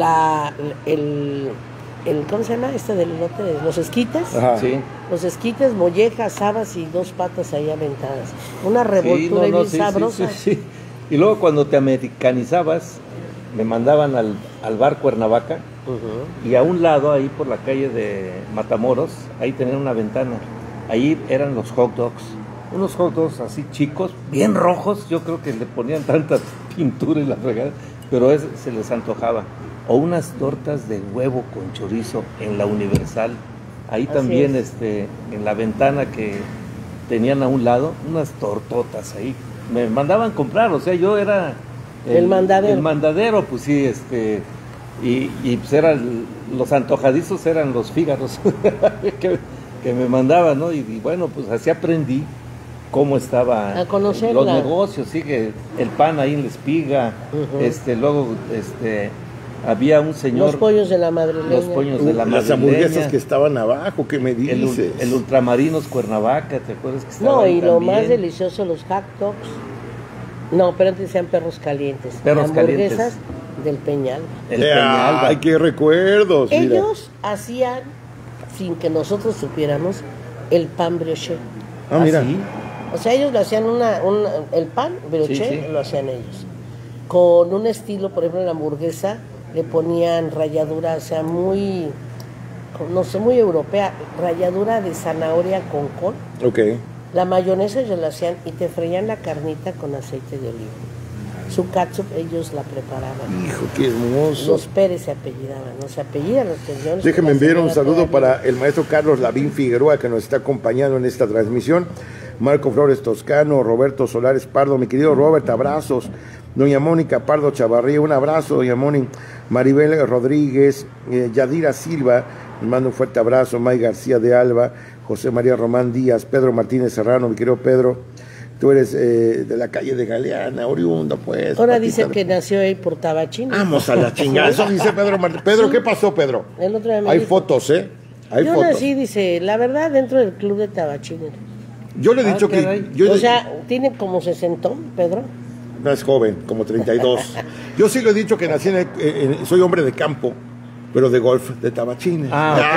A: ¿cómo se llama? Del elote, los esquites.
B: Ajá.
C: Sí.
A: Los esquites, mollejas, habas y dos patas ahí aventadas. Una revoltura
C: Sí, no,
A: bien
C: sí,
A: sabrosa.
C: sí. Y luego cuando te americanizabas, me mandaban al bar Cuernavaca
A: Ujú.
C: y a un lado, ahí por la calle de Matamoros, ahí tenían una ventana. Ahí eran los hot dogs. Unos hot dogs así chicos, bien rojos. Yo creo que le ponían tanta pintura y la fregada, pero se les antojaba. O unas tortas de huevo con chorizo en la Universal. Ahí
A: Así
C: también,
A: es.
C: en la ventana que tenían a un lado, unas tortotas ahí. Me mandaban comprar, o sea, yo era
A: El mandadero.
C: El mandadero, pues sí, y pues los antojadizos eran los fígaros que me mandaban, ¿no? Y bueno, pues así aprendí cómo estaba
A: A conocerla.
C: los negocios, sí, que el pan ahí en la espiga,
A: Ujú.
C: luego, había un señor,
A: Los pollos de la madrileña.
C: los pollos de la
B: Las
C: madrileña,
B: hamburguesas que estaban abajo, ¿qué me dices?
C: el Ultramarinos Cuernavaca, ¿te acuerdas que estaba
A: No,
C: ahí
A: y lo
C: también?
A: más delicioso, los hot dogs. No, pero antes decían perros calientes.
C: Perros
A: Hamburguesas
C: calientes.
A: del Peñal.
C: El Peñalba.
B: Ay, qué recuerdos. mira.
A: Ellos hacían, sin que nosotros supiéramos, el pan brioché.
B: Ah, mira.
C: ¿sí?
A: O sea, ellos lo hacían el pan brioché,
C: Sí, sí.
A: lo hacían ellos. Con un estilo, por ejemplo, en la hamburguesa le ponían ralladura, o sea, muy, no sé, muy europea, ralladura de zanahoria con col.
B: Ok.
A: La mayonesa ellos la hacían y te freían la carnita con aceite de oliva. Su catsup ellos la preparaban.
B: Hijo, qué hermoso.
A: Los Pérez se apellidaban, no se apellidan los señores.
B: Déjeme
A: la
B: enviar un
A: señora
B: saludo
A: todavía.
B: para el maestro Carlos Lavín Figueroa, que nos está acompañando en esta transmisión. Marco Flores Toscano, Roberto Solares Pardo, mi querido Robert, abrazos. Doña Mónica Pardo Chavarría, un abrazo, doña Mónica. Maribel Rodríguez, Yadira Silva, les mando un fuerte abrazo. May García de Alba, José María Román Díaz, Pedro Martínez Serrano, mi querido Pedro. Tú eres de la calle de Galeana, oriundo, pues.
A: Ahora
B: patita
A: dicen
B: de-
A: que nació ahí por Tabachín.
B: Vamos a la chingada. Eso dice Pedro Martínez. Pedro, ¿qué pasó, Pedro?
A: El otro día me
B: Hay
A: dijo.
B: fotos, ¿eh? Hay
A: Yo
B: fotos.
A: nací, dice, la verdad, dentro del club de Tabachín.
B: Yo le he dicho que.
C: caray.
A: O sea, tiene como 60, Pedro.
B: No es joven, como 32. Yo sí le he dicho que nací soy hombre de campo, pero de golf, de Tabachines.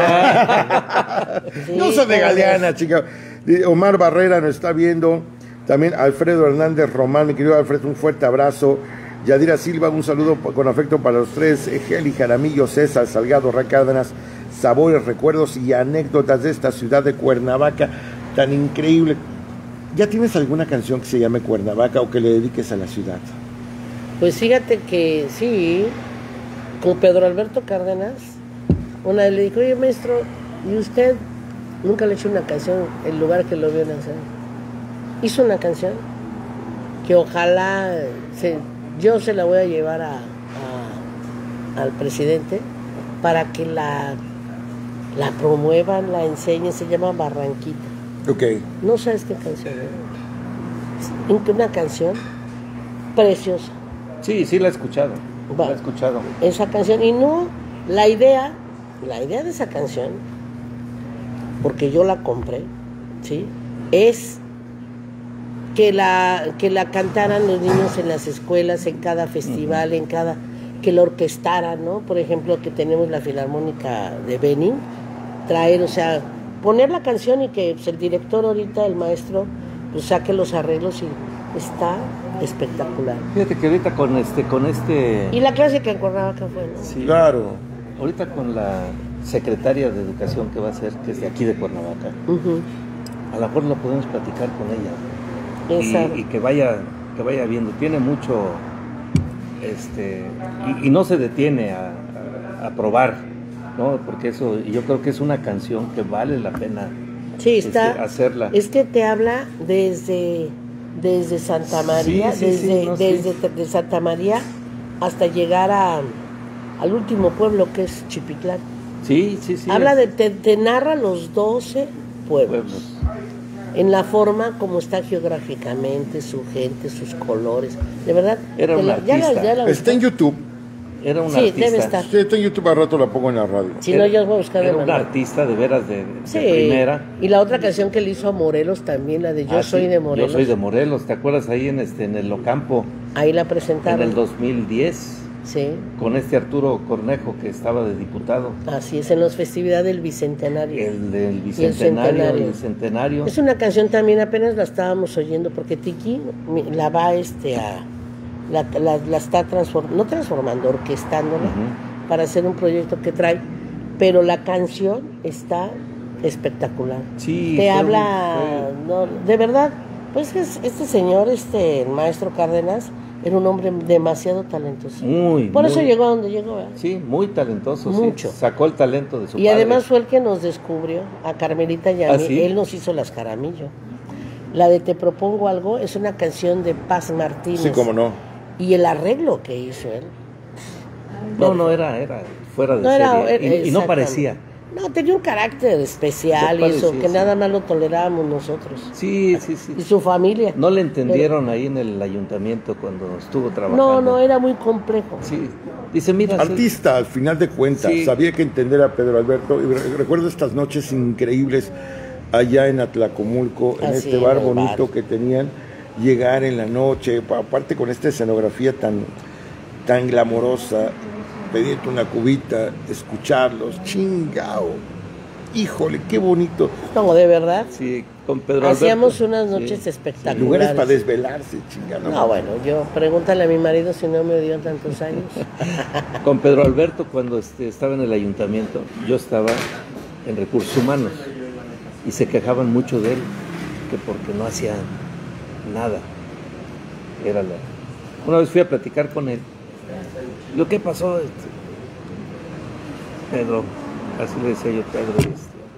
A: Sí,
B: No soy de
A: ¿cómo
B: Galeana, chica. Omar Barrera nos está viendo. También Alfredo Hernández Román, mi querido Alfredo, un fuerte abrazo. Yadira Silva, un saludo con afecto para los tres. Heli Jaramillo, César Salgado, Cárdenas, sabores, recuerdos y anécdotas de esta ciudad de Cuernavaca tan increíble. ¿Ya tienes alguna canción que se llame Cuernavaca o que le dediques a la ciudad?
A: Pues fíjate que sí, con Pedro Alberto Cárdenas, una vez le dijo, oye maestro, ¿y usted nunca le echó una canción el lugar que lo vio nacer? Hizo una canción que ojalá yo se la voy a llevar al presidente para que la promuevan, la enseñen, se llama Barranquita.
B: Ok.
A: No sabes qué canción es. Una canción preciosa.
C: Sí, sí la he escuchado.
A: Va.
C: La he escuchado.
A: Esa canción, y no, la idea de esa canción, porque yo la compré, ¿sí? Es que la cantaran los niños en las escuelas, en cada festival, que la orquestaran, ¿no? Por ejemplo, que tenemos la Filarmónica de Benin, traer, o sea, poner la canción y que pues, el director ahorita, el maestro, pues saque los arreglos y está espectacular.
C: Fíjate que ahorita con
A: Y la clásica en Cuernavaca fue, ¿no?
C: sí,
B: Claro.
C: ahorita con la secretaria de Educación que va a ser, que es de aquí de Cuernavaca,
A: Ujú.
C: a lo mejor lo podemos platicar con ella.
A: Esa-
C: Y que vaya viendo. Tiene mucho, y no se detiene a probar No, porque eso, yo creo que es una canción que vale la pena
A: Sí, está.
C: hacerla.
A: Es que te habla desde Santa María,
C: Sí, sí, no,
A: desde de Santa María hasta llegar al último pueblo que es Chipitlán.
C: Sí.
A: Habla te narra los 12 pueblos. En la forma como está geográficamente, su gente, sus colores. De verdad.
C: Era un artista.
B: Está en YouTube.
C: Era un
A: Sí,
C: artista.
A: debe estar.
B: Sí, está en YouTube, al rato la pongo en la radio.
A: Si no, yo voy a buscar de
C: Era un
A: manual.
C: artista de veras de
A: Sí.
C: primera.
A: Y la otra canción que le hizo a Morelos también, la de Yo soy
C: Sí,
A: de Morelos.
C: Yo soy de Morelos, ¿te acuerdas ahí en el Ocampo?
A: Ahí la
C: En
A: presentaron.
C: el 2010,
A: Sí,
C: con Arturo Cornejo, que estaba de diputado.
A: así es, en las festividades del Bicentenario.
C: El del
A: Y
C: Bicentenario,
A: el
C: el Centenario.
A: Es una canción también, apenas la estábamos oyendo, porque Tiki la va la está no transformando, orquestándola para hacer un proyecto que trae, pero la canción está espectacular.
C: Sí,
A: Te
C: fue
A: habla, no, de verdad, pues este señor, el maestro Cárdenas, era un hombre demasiado talentoso. Por eso llegó a donde llegó, ¿verdad?
C: Sí, muy talentoso.
A: Mucho.
C: Sí. Sacó el talento de su
A: Y
C: padre.
A: además fue el que nos descubrió, a Carmelita y a mí.
C: ¿Sí?
A: Él nos hizo las Jaramillo. La de Te propongo algo es una canción de Paz Martínez.
B: Sí, cómo no.
A: Y el arreglo que hizo él.
C: No, era fuera de
A: No era-
C: serie. Y no
A: exactamente.
C: parecía.
A: No, tenía un carácter especial
C: No
A: y eso,
C: parecía,
A: que
C: sí.
A: nada más lo tolerábamos nosotros.
C: Sí.
A: Y su familia.
C: No le entendieron ahí en el ayuntamiento cuando estuvo trabajando.
A: No, era muy complejo.
C: Sí. Dice, mira.
B: Artista, al final de cuentas,
C: Sí.
B: sabía que entender a Pedro Alberto. Y recuerdo estas noches increíbles allá en Atlacomulco, en
A: Así,
B: este bar
A: en el
B: bonito
A: bar.
B: que tenían, llegar en la noche, aparte con esta escenografía tan glamorosa, pedirte una cubita, escucharlos, chingao. Híjole, qué bonito.
A: No, de verdad.
C: Sí, con Pedro
A: Hacíamos
C: Alberto.
A: unas noches
C: Sí.
A: espectaculares.
B: Lugares para desvelarse, chingado.
A: No, bueno, yo pregúntale a mi marido si no me dio tantos años.
C: Con Pedro Alberto, cuando estaba en el ayuntamiento, yo estaba en recursos humanos y se quejaban mucho de él, que porque no hacía nada. Una vez fui a platicar con él. Lo que pasó, Pedro, así le decía yo, Pedro,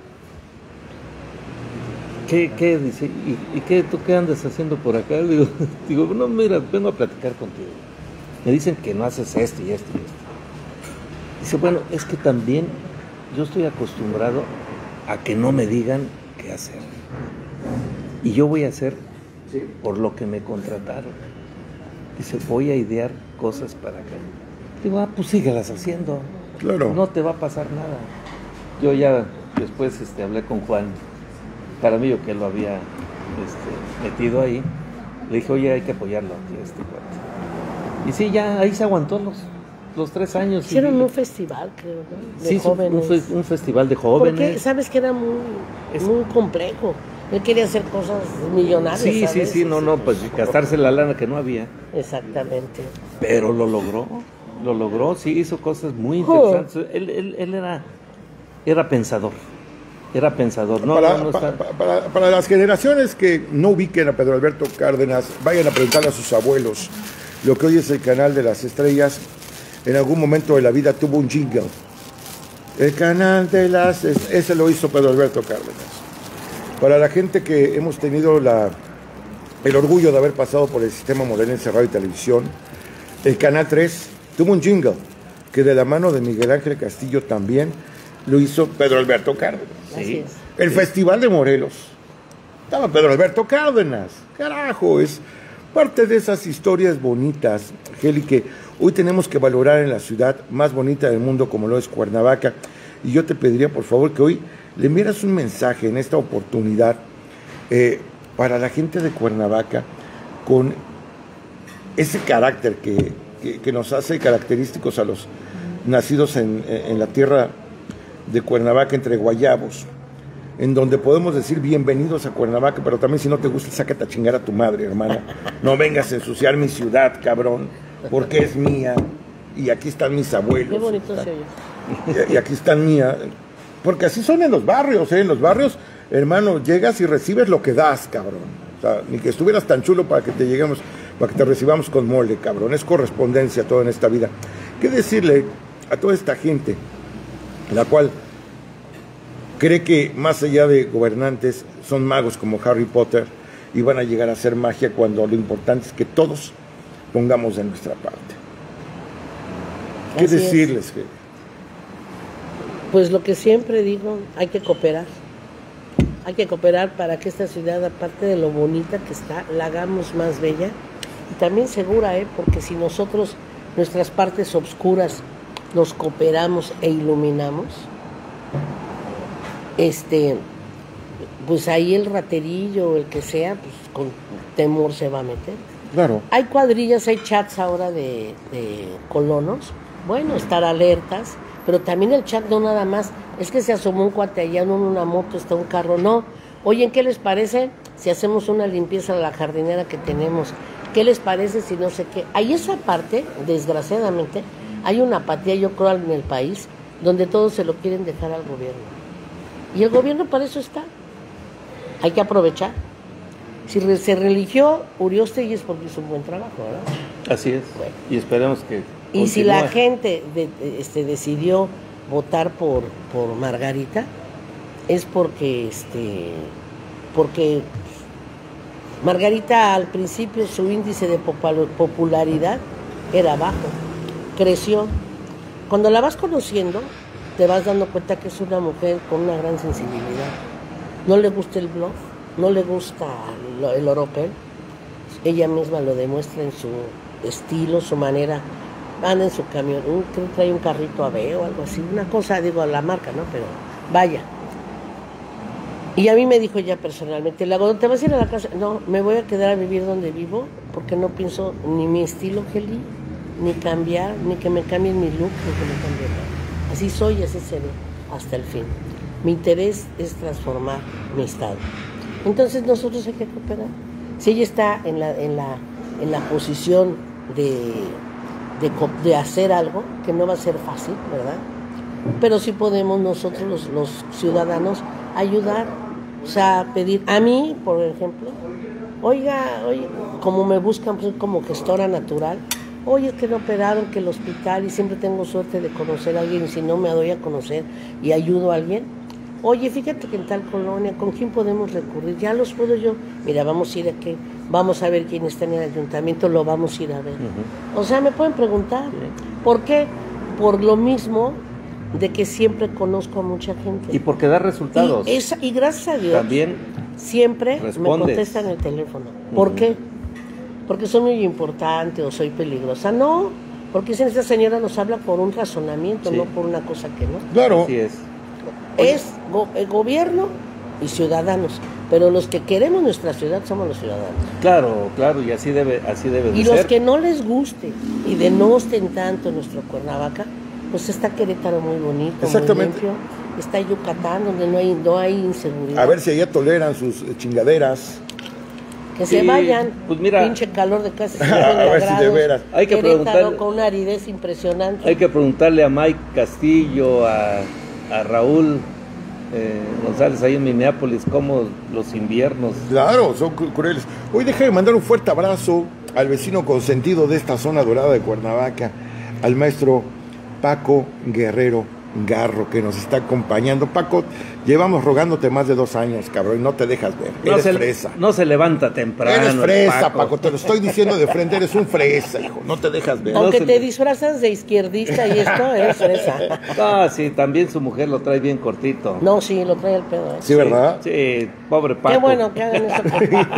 C: ¿qué? Dice, ¿y qué, tú qué andas haciendo por acá? Digo, no, mira, vengo a platicar contigo. Me dicen que no haces esto y esto y esto. Dice, bueno, es que también yo estoy acostumbrado a que no me digan qué hacer. Y yo voy a hacer por lo que me contrataron. Dice, voy a idear cosas para acá. Digo, pues síguelas haciendo.
B: Claro.
C: No te va a pasar nada. Yo ya después hablé con Juan, para mí yo que lo había metido ahí. Le dije, oye, hay que apoyarlo aquí a este cuate. Y sí, ya ahí se aguantó los 3 años.
A: Hicieron un festival, creo, ¿no? De
C: Sí,
A: jóvenes.
C: un festival de jóvenes.
A: Porque sabes que era muy complejo. Él quería hacer cosas millonarias. ¿sabes?
C: Sí, no, pues gastarse la lana que no había.
A: Exactamente.
C: Pero lo logró, sí, hizo cosas muy interesantes. Él era pensador.
B: Para las generaciones que no ubiquen a Pedro Alberto Cárdenas, vayan a preguntarle a sus abuelos lo que hoy es el canal de las estrellas. En algún momento de la vida tuvo un jingle. El canal de las estrellas, ese lo hizo Pedro Alberto Cárdenas. Para la gente que hemos tenido el orgullo de haber pasado por el sistema morelense Radio y Televisión, el Canal 3 tuvo un jingle que de la mano de Miguel Ángel Castillo también lo hizo Pedro Alberto Cárdenas.
A: Así es.
B: El Festival de Morelos estaba Pedro Alberto Cárdenas. Carajo, es parte de esas historias bonitas, Geli, que hoy tenemos que valorar en la ciudad más bonita del mundo como lo es Cuernavaca. Y yo te pediría, por favor, que hoy le enviaras un mensaje en esta oportunidad para la gente de Cuernavaca con ese carácter que nos hace característicos a los nacidos en la tierra de Cuernavaca, entre guayabos, en donde podemos decir bienvenidos a Cuernavaca, pero también si no te gusta, sácate a chingar a tu madre, hermano. No vengas a ensuciar mi ciudad, cabrón, porque es mía, y aquí están mis abuelos.
A: Qué bonito se oye.
B: Y aquí están mía, porque así son en los barrios, En los barrios, hermano, llegas y recibes lo que das, cabrón. O sea, ni que estuvieras tan chulo para que te recibamos con mole, cabrón. Es correspondencia todo en esta vida. ¿Qué decirle a toda esta gente la cual cree que más allá de gobernantes son magos como Harry Potter y van a llegar a hacer magia cuando lo importante es que todos pongamos de nuestra parte. ¿Qué
A: Así es.
B: decirles, Geli?
A: Pues lo que siempre digo, hay que cooperar. Hay que cooperar para que esta ciudad, aparte de lo bonita que está, la hagamos más bella y también segura, porque si nosotros, nuestras partes oscuras, nos cooperamos e iluminamos, pues ahí el raterillo, el que sea, pues con temor se va a meter.
B: Claro.
A: Hay cuadrillas, hay chats ahora de colonos. Bueno, estar alertas, pero también el chat no nada más, es que se asomó un cuate allá, no en una moto, está un carro, no. Oye, ¿qué les parece si hacemos una limpieza de la jardinera que tenemos? ¿Qué les parece si no sé qué? Hay esa parte, desgraciadamente, hay una apatía, yo creo, en el país, donde todos se lo quieren dejar al gobierno. Y el gobierno para eso está. Hay que aprovechar. Si se religió Uriostegui es porque hizo un buen trabajo, ¿verdad?
C: Así es.
A: Bueno.
C: Y esperemos que
A: Y si la
C: continúe.
A: gente decidió votar por Margarita, es porque Margarita al principio su índice de popularidad era bajo, creció. Cuando la vas conociendo, te vas dando cuenta que es una mujer con una gran sensibilidad. No le gusta el bluff, no le gusta el oropel. Ella misma lo demuestra en su estilo, su manera. Anda en su camión, creo que trae un carrito AB o algo así, una cosa, digo, la marca, ¿no? Pero vaya. Y a mí me dijo ya personalmente, le hago, ¿te vas a ir a la casa? No, me voy a quedar a vivir donde vivo, porque no pienso ni mi estilo, Geli, ni cambiar, ni que me cambien mi look, ni que me cambie nada. Así soy, así seré, hasta el fin. Mi interés es transformar mi estado. Entonces nosotros hay que cooperar. Si ella está en la posición de hacer algo, que no va a ser fácil, ¿verdad? Pero sí podemos nosotros, los ciudadanos, ayudar, o sea, pedir. A mí, por ejemplo, oiga, como me buscan pues, como gestora natural, oye, es que me operaron, que el hospital, y siempre tengo suerte de conocer a alguien, y si no me doy a conocer y ayudo a alguien. Oye, fíjate que en tal colonia, ¿con quién podemos recurrir? Ya los puedo yo. Mira, vamos a ir aquí, vamos a ver quién está en el ayuntamiento, lo vamos a ir a ver. O sea, me pueden preguntar. ¿Por qué? Por lo mismo de que siempre conozco a mucha gente.
C: Y porque da resultados.
A: Y gracias a Dios,
C: También
A: siempre
C: respondes.
A: me contestan el teléfono. ¿Por qué? Porque soy muy importante o soy peligrosa. No, porque si esta señora nos habla por un razonamiento,
C: Sí.
A: no por una cosa que no.
B: Claro.
C: Así es.
A: Es el gobierno y ciudadanos, pero los que queremos nuestra ciudad somos los ciudadanos.
C: Claro, claro, y así debe de
A: Y
C: ser.
A: los que no les guste y denosten tanto nuestro Cuernavaca, pues está Querétaro muy bonito, muy
B: Exactamente.
A: limpio, está Yucatán donde no hay inseguridad.
B: A ver si allá toleran sus chingaderas.
A: que se
C: Sí,
A: vayan,
C: pues mira.
A: pinche calor de casi
B: A
A: 50
B: ver si de
A: grados,
B: veras.
C: Hay que
A: Querétaro
C: preguntarle-
A: con una aridez impresionante.
C: Hay que preguntarle a Mike Castillo, a Raúl González ahí en Minneapolis, cómo los inviernos.
B: Claro, son crueles. Hoy déjame mandar un fuerte abrazo al vecino consentido de esta zona dorada de Cuernavaca, al maestro Paco Guerrero Garro, que nos está acompañando. Paco, llevamos rogándote más de 2 años, cabrón, y no te dejas ver. Eres fresa.
C: No se levanta temprano.
B: Eres
C: el
B: fresa, Paco, te lo estoy diciendo de frente, eres un fresa, hijo, no te dejas ver.
A: Aunque
C: se
A: te
C: le-
A: disfrazas de izquierdista y esto, eres fresa.
C: Ah, sí, también su mujer lo trae bien cortito.
A: No, sí, lo trae el pedo.
B: Sí, ¿verdad?
C: Sí, pobre Paco.
A: Qué bueno que hagan eso.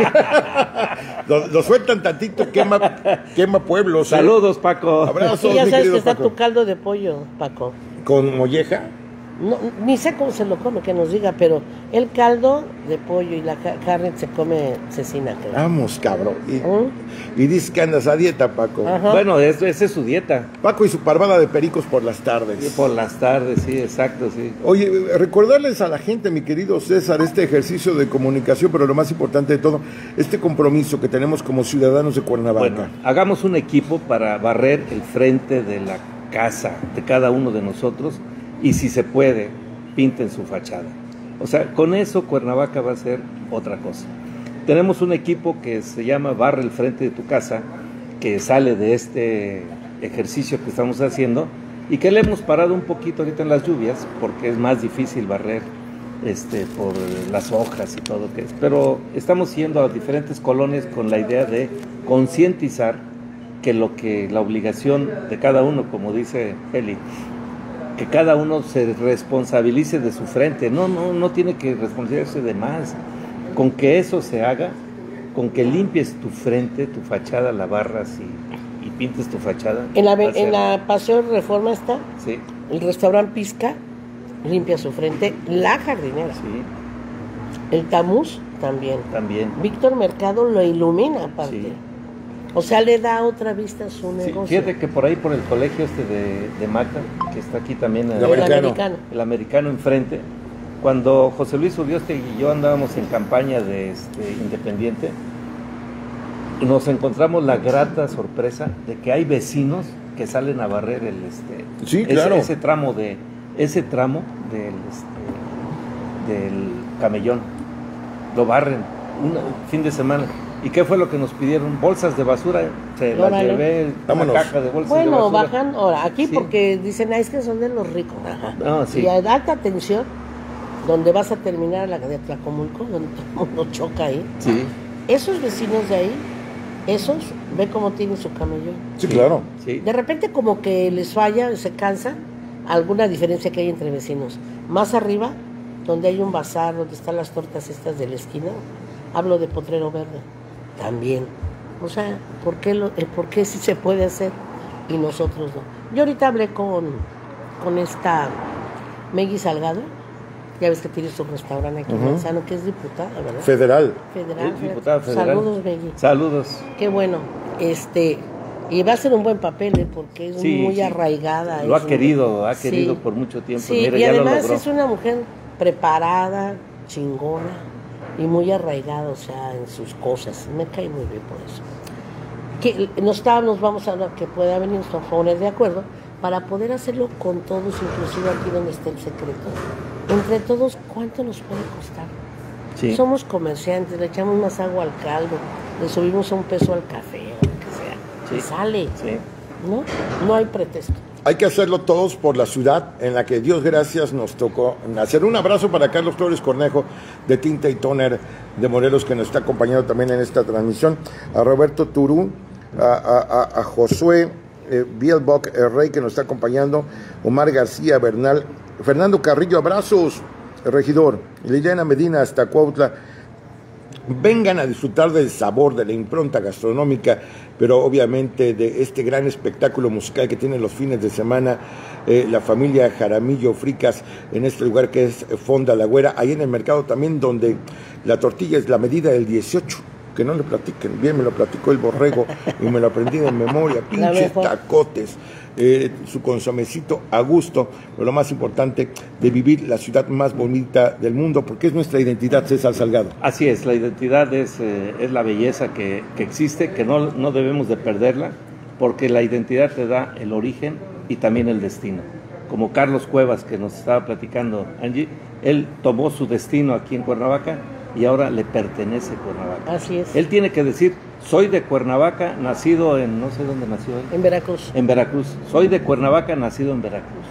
B: Lo sueltan tantito, quema pueblos. ¿eh?
C: Saludos, Paco.
B: Abrazos,
A: Y ya
B: mi
A: sabes que
B: querido
A: está
B: Paco.
A: tu caldo de pollo, Paco.
B: ¿Con molleja?
A: No, ni sé cómo se lo come, que nos diga, pero el caldo de pollo y la carne se come cecina, creo.
B: Vamos, cabrón.
A: ¿Mm?
B: Y dices que andas a dieta, Paco.
A: Ajá.
C: Bueno, esa es su dieta.
B: Paco y su parvada de pericos por las
C: Y
B: tardes.
C: por las tardes, sí, exacto, sí.
B: Oye, recordarles a la gente, mi querido César, este ejercicio de comunicación, pero lo más importante de todo, este compromiso que tenemos como ciudadanos de Cuernavaca.
C: Bueno, hagamos un equipo para barrer el frente de la casa de cada uno de nosotros y si se puede, pinten su fachada. O sea, con eso Cuernavaca va a ser otra cosa. Tenemos un equipo que se llama Barre el frente de tu casa, que sale de este ejercicio que estamos haciendo y que le hemos parado un poquito ahorita en las lluvias porque es más difícil barrer por las hojas y todo que es, pero estamos yendo a diferentes colonias con la idea de concientizar que la obligación de cada uno, como dice Eli, que cada uno se responsabilice de su frente, no tiene que responsabilizarse de más, con que eso se haga, con que limpies tu frente, tu fachada, la barras y pintes tu fachada.
A: En la Paseo Reforma está,
C: sí.
A: El restaurante Pizca limpia su frente, la jardinera,
C: Sí.
A: El Tamus también. Víctor Mercado lo ilumina aparte.
C: Sí.
A: O sea, le da otra vista a su negocio.
C: Fíjate que por ahí, por el colegio de Maca, que está aquí también, el americano enfrente, cuando José Luis Urdiostegui y yo andábamos en campaña de Independiente, nos encontramos la grata sorpresa de que hay vecinos que salen a barrer
B: sí, claro.
C: ese tramo del Camellón. Lo barren un fin de semana. ¿Y qué fue lo que nos pidieron? Bolsas de basura. Se las llevé, una caja de bolsas de basura.
A: Bueno, bajan ahora aquí porque dicen, es que son de los ricos. Ajá.
C: No, sí.
A: Y a alta tensión, donde vas a terminar la de Tlacomulco, donde todo el mundo choca ahí.
C: Sí.
A: Esos vecinos de ahí, ve cómo tienen su camellón.
B: Sí, claro.
C: Sí.
A: De repente como que les falla, se cansa, alguna diferencia que hay entre vecinos. Más arriba, donde hay un bazar, donde están las tortas estas de la esquina, hablo de Potrero Verde, también. O sea, ¿por qué sí se puede hacer y nosotros no? Yo ahorita hablé con esta Meggy Salgado, ya ves que tiene su restaurante aquí en Manzano, que es diputada, ¿verdad?
B: Federal.
C: Diputada federal.
A: Saludos, Meggy.
C: Saludos.
A: Qué bueno. Y va a ser un buen papel, porque es muy arraigada.
C: Lo ha querido por mucho tiempo.
A: Sí,
C: Mira,
A: y
C: ya
A: además
C: lo logró.
A: es una mujer preparada, chingona y muy arraigada, o sea, en sus cosas. Me cae muy bien por eso. Que nos vamos a hablar que pueda venir, nos vamos a poner de acuerdo para poder hacerlo con todos, inclusive aquí donde está el secreto. Entre todos, ¿cuánto nos puede costar?
C: Sí.
A: Somos comerciantes, le echamos más agua al caldo, le subimos $1 al café, o lo que sea.
C: Sí.
A: Y sale.
C: Sí.
A: No hay pretexto.
B: Hay que hacerlo todos por la ciudad en la que, Dios gracias, nos tocó hacer. Un abrazo para Carlos Flores Cornejo de Tinta y Toner de Morelos, que nos está acompañando también en esta transmisión, a Roberto Turú, a Josué Bielbock Rey, que nos está acompañando, Omar García Bernal, Fernando Carrillo, abrazos, regidor, Liliana Medina hasta Cuautla. Vengan a disfrutar del sabor, de la impronta gastronómica, pero obviamente de este gran espectáculo musical que tienen los fines de semana la familia Jaramillo Fricas en este lugar que es Fonda La Güera, ahí en el mercado también, donde la tortilla es la medida del 18, que no le platiquen, bien me lo platicó el borrego y me lo aprendí de memoria, pinches tacotes, su consomecito a gusto, pero lo más importante, de vivir la ciudad más bonita del mundo, porque es nuestra identidad, César Salgado.
C: Así es, la identidad es la belleza que existe, que no debemos de perderla, porque la identidad te da el origen y también el destino. Como Carlos Cuevas, que nos estaba platicando Angie, él tomó su destino aquí en Cuernavaca y ahora le pertenece Cuernavaca.
A: Así es.
C: Él tiene que decir, soy de Cuernavaca, nacido en, no sé dónde nació él.
A: En Veracruz.
C: En Veracruz. Soy de Cuernavaca, nacido en Veracruz.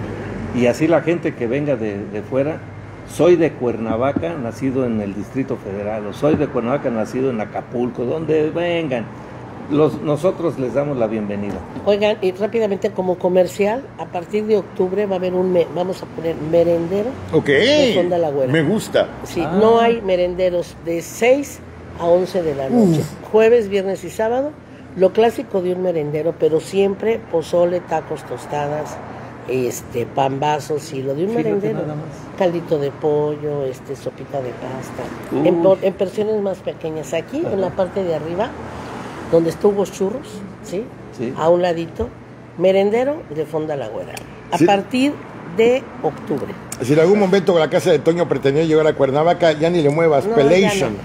C: Y así la gente que venga de fuera, soy de Cuernavaca, nacido en el Distrito Federal, o soy de Cuernavaca, nacido en Acapulco, donde vengan. Nosotros les damos la bienvenida.
A: Oigan, y rápidamente como comercial, a partir de octubre va a haber vamos a poner merendero de Fonda La Güera.
B: Me gusta.
A: Sí, no hay merenderos de 6 a 11 de la noche. Jueves, viernes y sábado, lo clásico de un merendero, pero siempre pozole, tacos, tostadas, pambazos y lo de un merendero. Caldito de pollo, sopita de pasta. En versiones más pequeñas. Aquí, en la parte de arriba, donde estuvo Churros, ¿sí? A un ladito, merendero de Fonda La Güera. A partir de octubre.
B: Si en algún momento la casa de Toño pretendía llegar a Cuernavaca, ya ni le muevas.
A: No,
B: Pelation.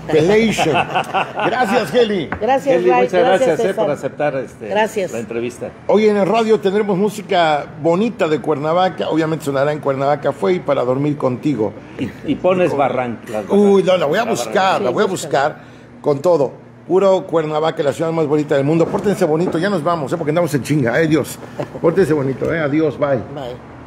B: Gracias, Heli.
A: Gracias,
C: Heli,
A: Ray.
C: muchas gracias
A: César.
C: por aceptar la entrevista.
B: Hoy en el radio tendremos música bonita de Cuernavaca. Obviamente sonará en Cuernavaca. Fue y para dormir contigo.
C: Y pones Barranca.
B: Uy, no, la voy a buscar, con todo. Puro Cuernavaca, la ciudad más bonita del mundo. Pórtense bonito, ya nos vamos, porque andamos en chinga. Dios. Pórtense bonito, adiós, bye.
A: Bye.